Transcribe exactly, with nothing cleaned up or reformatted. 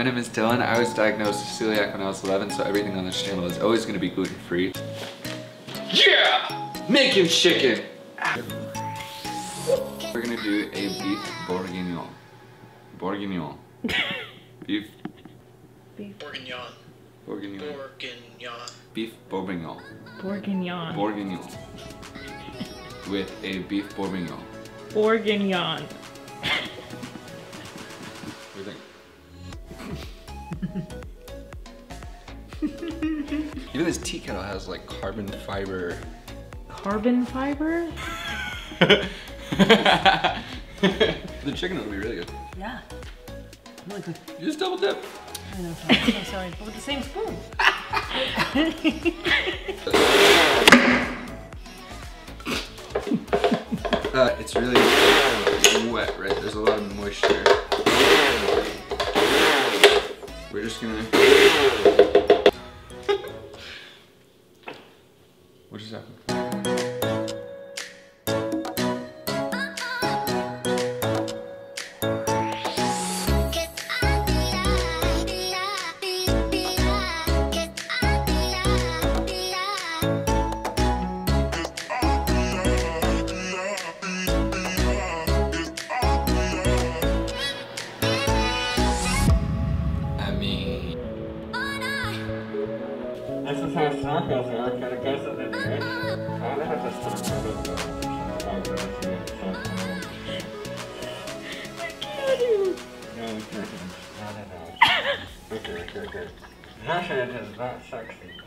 my name is Dylan. I was diagnosed with celiac when I was eleven, so everything on this channel is always going to be gluten free. Yeah! Making chicken! We're going to do a beef bourguignon. Bourguignon. Beef. Beef. Bourguignon. Bourguignon. Bourguignon. Beef bourguignon. Bourguignon. Bourguignon. With a beef bourguignon. Bourguignon. What do you think? Even this tea kettle has like carbon fiber. Carbon fiber? The chicken will be really good. Yeah. Really good. You just double dip. I know, sorry. I'm sorry, but with the same spoon. Uh, it's really wet, right? There's a lot of moisture. We're just gonna... What just happened? This is how snorkels work, and it goes in the dish. I wonder how this snorkel goes. I can't even. No, we can't. No, no, no. Okay, okay, okay. Actually, it is not sexy.